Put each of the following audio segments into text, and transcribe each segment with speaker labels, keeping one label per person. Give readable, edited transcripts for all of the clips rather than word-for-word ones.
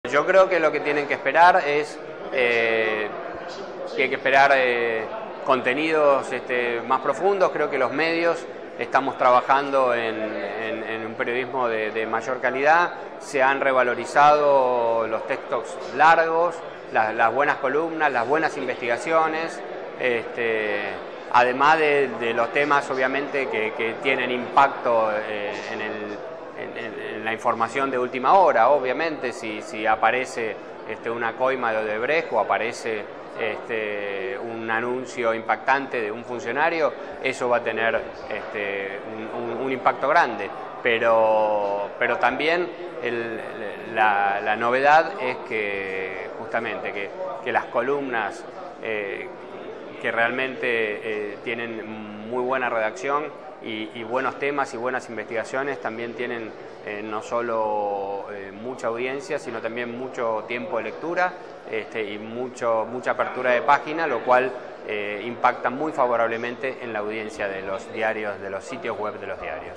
Speaker 1: Yo creo que lo que tienen que esperar es que hay que esperar contenidos más profundos. Creo que los medios estamos trabajando en un periodismo de mayor calidad. Se han revalorizado los textos largos, las buenas columnas, las buenas investigaciones, además de los temas obviamente que tienen impacto en la información de última hora. Obviamente si aparece una coima de Odebrecht o aparece un anuncio impactante de un funcionario, eso va a tener un impacto grande, pero también la novedad es que justamente que las columnas que realmente tienen muy buena redacción y buenos temas y buenas investigaciones también tienen no solo mucha audiencia, sino también mucho tiempo de lectura y mucha apertura de página, lo cual impacta muy favorablemente en la audiencia de los diarios, de los sitios web de los diarios.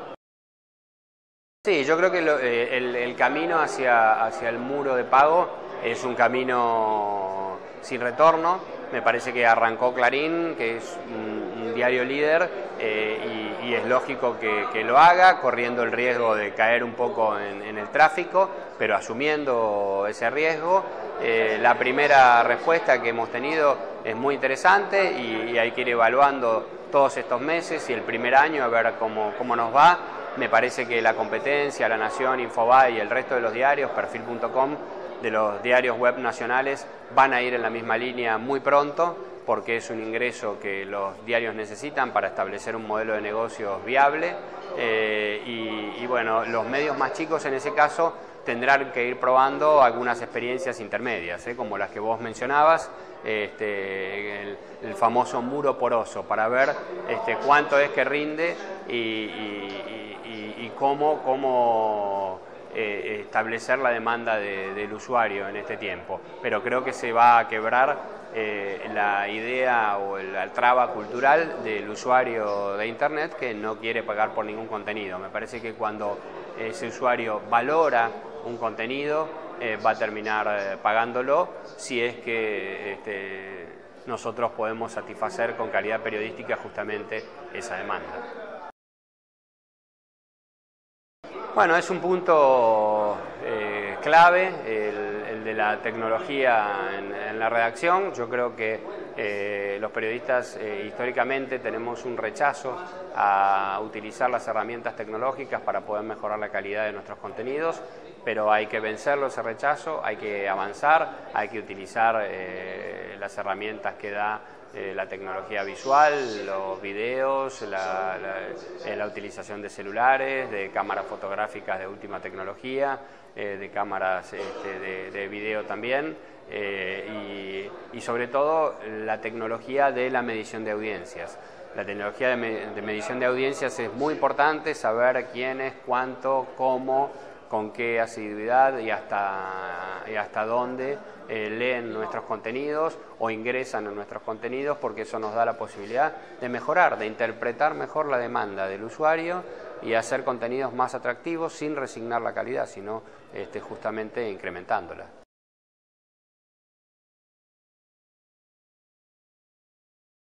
Speaker 1: Sí, yo creo que el camino hacia el muro de pago es un camino sin retorno. Me parece que arrancó Clarín, que es un diario líder, y es lógico que lo haga, corriendo el riesgo de caer un poco en el tráfico, pero asumiendo ese riesgo. La primera respuesta que hemos tenido es muy interesante y hay que ir evaluando todos estos meses y el primer año a ver cómo nos va. Me parece que la competencia, La Nación, Infobae y el resto de los diarios, Perfil.com, de los diarios web nacionales, van a ir en la misma línea muy pronto, porque es un ingreso que los diarios necesitan para establecer un modelo de negocios viable. Y bueno, los medios más chicos en ese caso tendrán que ir probando algunas experiencias intermedias, como las que vos mencionabas, el famoso muro poroso, para ver cuánto es que rinde y cómo establecer la demanda del usuario en este tiempo. Pero creo que se va a quebrar la idea o la traba cultural del usuario de Internet que no quiere pagar por ningún contenido. Me parece que cuando ese usuario valora un contenido, va a terminar pagándolo si es que nosotros podemos satisfacer con calidad periodística justamente esa demanda. Bueno, es un punto clave el de la tecnología en la redacción. Yo creo que los periodistas históricamente tenemos un rechazo a utilizar las herramientas tecnológicas para poder mejorar la calidad de nuestros contenidos, pero hay que vencerlo ese rechazo, hay que avanzar, hay que utilizar las herramientas que da la tecnología visual, los videos, la utilización de celulares, de cámaras fotográficas de última tecnología, de cámaras de video también, y sobre todo la tecnología de la medición de audiencias. La tecnología de medición de audiencias es muy importante, saber quiénes, cuánto, cómo, con qué asiduidad y hasta dónde leen nuestros contenidos o ingresan en nuestros contenidos, porque eso nos da la posibilidad de mejorar, de interpretar mejor la demanda del usuario y hacer contenidos más atractivos sin resignar la calidad, sino justamente incrementándola.